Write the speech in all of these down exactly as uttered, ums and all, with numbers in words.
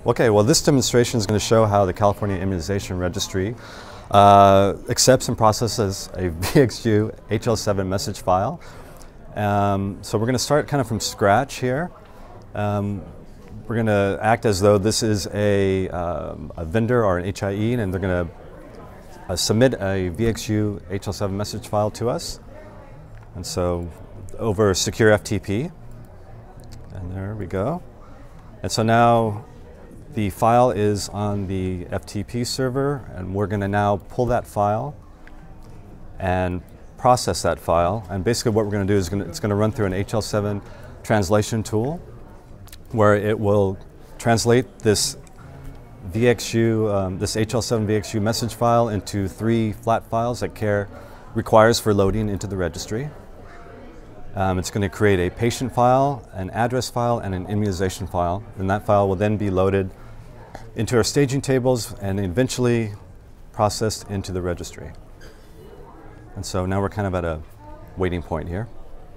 Okay, well this demonstration is going to show how the California Immunization Registry uh, accepts and processes a V X U H L seven message file. Um, so we're going to start kind of from scratch here. Um, we're going to act as though this is a, um, a vendor or an H I E, and they're going to uh, submit a V X U H L seven message file to us. And so over secure F T P. And there we go. And so now the file is on the F T P server, and we're going to now pull that file and process that file. And basically what we're going to do is gonna, it's going to run through an H L seven translation tool where it will translate this V X U, um, this H L seven V X U message file into three flat files that CAIR requires for loading into the registry. Um, it's going to create a patient file, an address file, and an immunization file. And that file will then be loaded into our staging tables and eventually processed into the registry. And so now we're kind of at a waiting point here.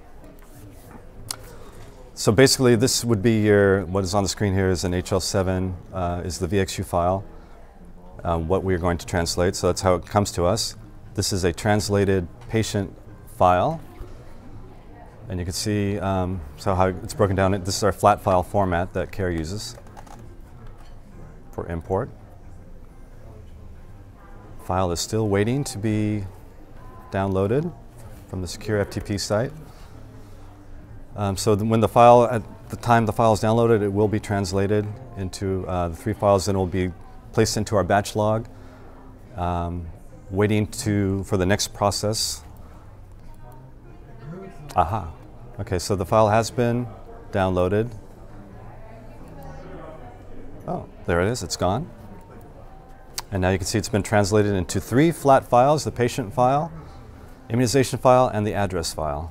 So basically this would be your, what is on the screen here is an H L seven, uh, is the V X U file, uh, what we're going to translate. So that's how it comes to us. This is a translated patient file. And you can see um, so how it's broken down. This is our flat file format that CAIR uses for import. File is still waiting to be downloaded from the secure F T P site. Um, so th when the file, at the time the file is downloaded, it will be translated into uh, the three files, and it will be placed into our batch log, um, waiting to for the next process. Aha. Okay, so the file has been downloaded. Oh, there it is, it's gone. And now you can see it's been translated into three flat files, the patient file, immunization file, and the address file.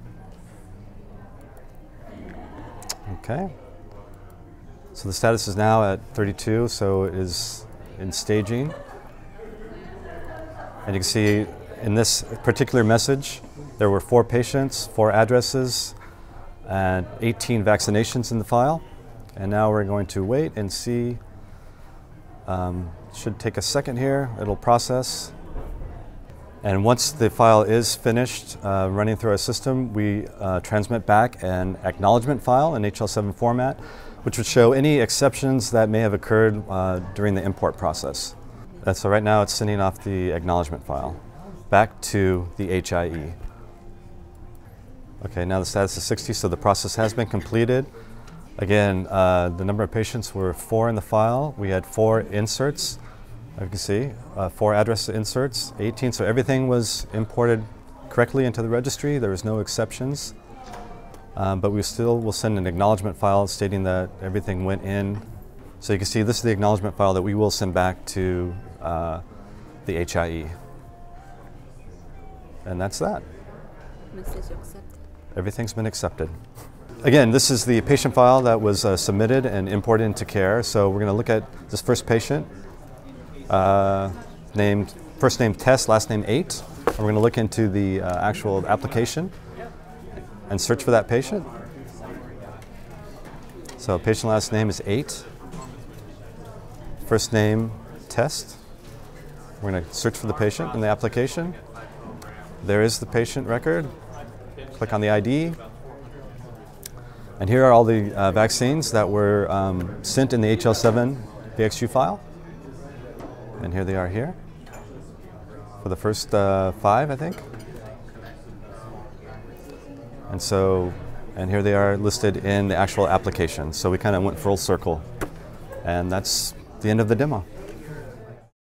Okay. So the status is now at thirty-two, so it is in staging. And you can see in this particular message, there were four patients, four addresses, and eighteen vaccinations in the file. And now we're going to wait and see. Um, should take a second here. It'll process. And once the file is finished uh, running through our system, we uh, transmit back an acknowledgement file in H L seven format, which would show any exceptions that may have occurred uh, during the import process. And so right now it's sending off the acknowledgement file back to the H I E. Okay, now the status is sixty, so the process has been completed. Again, uh, the number of patients were four in the file. We had four inserts, as you can see, uh, four address inserts, eighteen, so everything was imported correctly into the registry. There was no exceptions, um, but we still will send an acknowledgement file stating that everything went in. So you can see this is the acknowledgement file that we will send back to uh, the H I E. And that's that. Message accepted. Everything's been accepted. Again, this is the patient file that was uh, submitted and imported into CAIR. So we're going to look at this first patient, uh, named first name Test, last name eight. And we're going to look into the uh, actual application and search for that patient. So patient last name is eight. First name Test. We're going to search for the patient in the application. There is the patient record. Click on the I D. And here are all the uh, vaccines that were um, sent in the H L seven V X U file. And here they are here for the first uh, five, I think. And so, and here they are listed in the actual application. So we kind of went full circle. And that's the end of the demo.